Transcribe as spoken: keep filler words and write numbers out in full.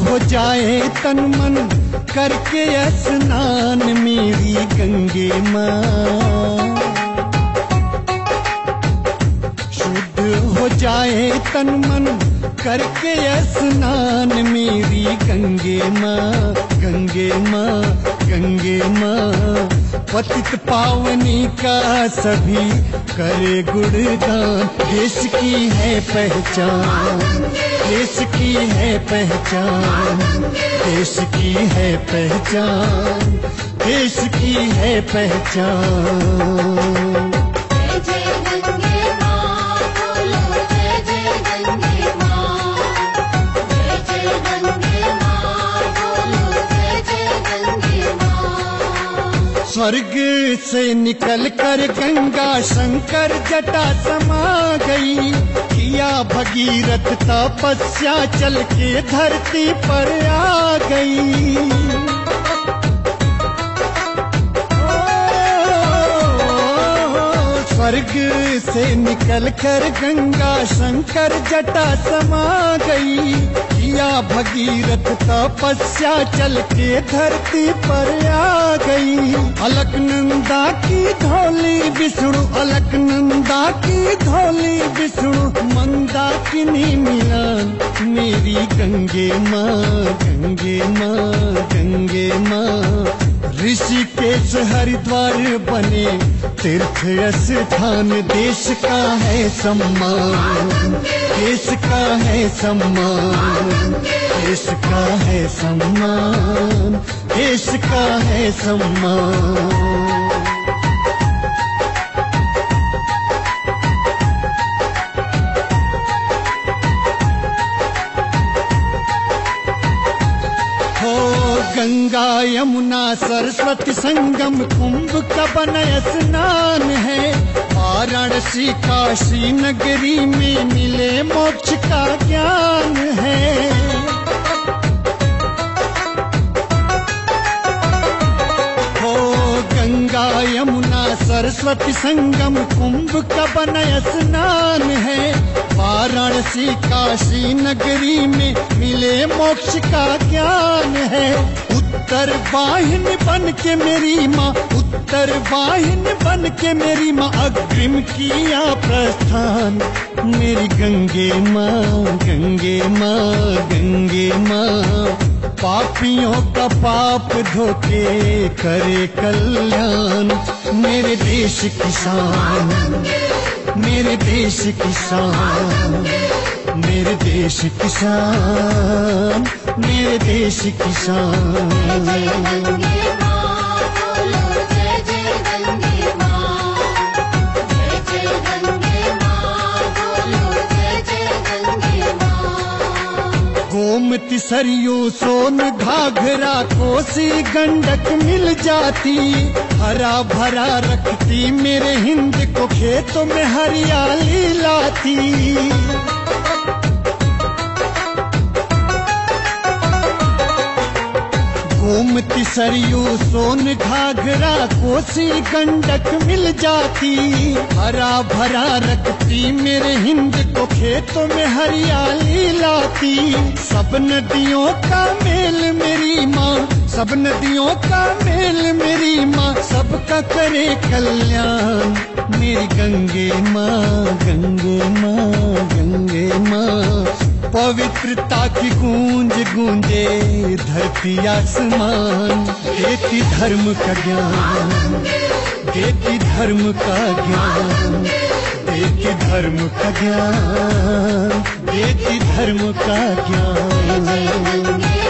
हो जाए तन मन करके स्नान मेरी गंगे माँ। शुद्ध हो जाए तन मन करके स्नान मेरी गंगे माँ, गंगे माँ, गंगे माँ। पतित पावनी का सभी करे गुणगान, देश की है पहचान, देश की है पहचान, देश की है पहचान, देश की है पहचान। स्वर्ग से निकल कर गंगा शंकर जटा समा गई, किया भगीरथ तपस्या चल के धरती पर आ गई। स्वर्ग से निकल कर गंगा शंकर जटा समा गई, किया भगीरथ तपस्या चल के धरती पर आ गई। अलकनंदा की धौली विष्णु, अलकनंदा की धौली विष्णु, मंदाकिनी मिलन मेरी गंगे माँ, गंगे माँ, गंगे माँ। ऋषिकेश हरिद्वार बने तीर्थ स्थान, देश का है सम्मान, देश का है सम्मान, देश का है सम्मान, देश का है सम्मान। गंगा यमुना सरस्वती संगम कुंभ का बना स्नान है, वाराणसी काशी नगरी में मिले मोक्ष का ज्ञान है। हो गंगा यमुना सरस्वती संगम कुंभ का बना स्नान है, वाराणसी काशी नगरी में मिले मोक्ष का ज्ञान है। उत्तर वाहिन बन के मेरी माँ, उत्तर वाहिन बन के मेरी माँ, अग्रिम किया प्रस्थान मेरी गंगे माँ, गंगे माँ, गंगे माँ। पापियों का पाप धोके करे कल्याण मेरे देश किसान, मेरे देश किसान, मेरे देश किसान, मेरे देश किसान। गोमती सरयू सोन घाघरा कोसी गंडक मिल जाती, हरा भरा रखती मेरे हिंद को खेतों में हरियाली लाती। गोमती सरयू सोन घाघरा कोसी गंडक मिल जाती, हरा भरा रखती मेरे हिंद को खेतों में हरियाली लाती। सब नदियों का मेल मेरी माँ, सब नदियों का मेल मेरी माँ, सबका करे कल्याण मेरी गंगे माँ, गंगे माँ, गंगे माँ। पवित्रता की गूंज गूंजे धरती आसमान, देती धर्म का ज्ञान, देती धर्म का ज्ञान, देती धर्म का ज्ञान, देती धर्म का ज्ञान।